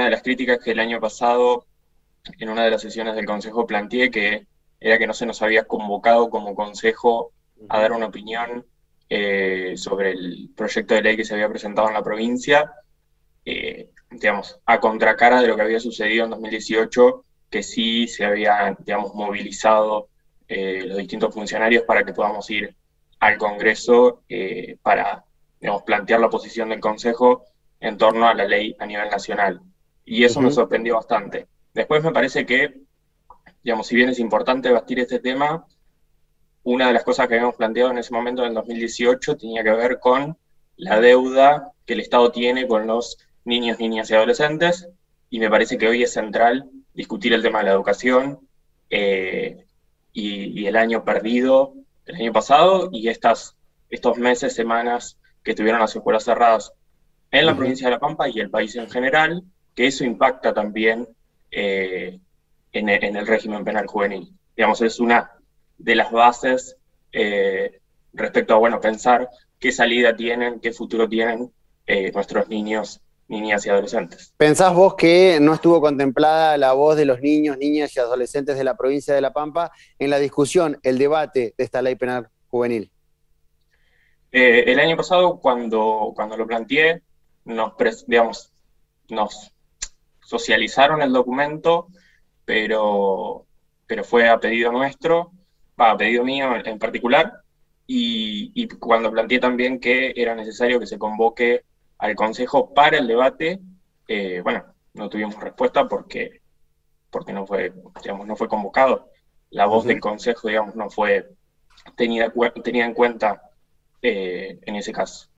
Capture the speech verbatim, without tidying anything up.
una de las críticas que el año pasado, en una de las sesiones del Consejo, planteé, que era que no se nos había convocado como Consejo a Ujú. dar una opinión eh, sobre el proyecto de ley que se había presentado en la provincia, eh, digamos, a contracara de lo que había sucedido en dos mil dieciocho, que sí se habían, digamos, movilizado eh, los distintos funcionarios para que podamos ir al Congreso eh, para, digamos, plantear la posición del Consejo en torno a la ley a nivel nacional. Y eso me Ujú. sorprendió bastante. Después me parece que, digamos, si bien es importante debatir este tema, una de las cosas que habíamos planteado en ese momento, en el dos mil dieciocho, tenía que ver con la deuda que el Estado tiene con los niños, niñas y adolescentes, y me parece que hoy es central discutir el tema de la educación eh, y, y, el año perdido, el año pasado, y estas, estos meses, semanas que tuvieron las escuelas cerradas en la Ujú. provincia de La Pampa y el país en general, que eso impacta también eh, en, el, en, el régimen penal juvenil. Digamos, es una de las bases eh, respecto a, bueno, pensar qué salida tienen, qué futuro tienen eh, nuestros niños, niñas y adolescentes. ¿Pensás vos que no estuvo contemplada la voz de los niños, niñas y adolescentes de la provincia de La Pampa en la discusión, el debate de esta ley penal juvenil? Eh, el año pasado, cuando, cuando lo planteé, nos, digamos, nos socializaron el documento, pero, pero fue a pedido nuestro, a pedido mío en, en particular, y, y, cuando planteé también que era necesario que se convoque al Consejo para el debate, eh, bueno, no tuvimos respuesta porque, porque no, fue, digamos, no fue convocado. La voz del Ujú. Consejo, digamos, no fue tenida, tenida en cuenta eh, en ese caso.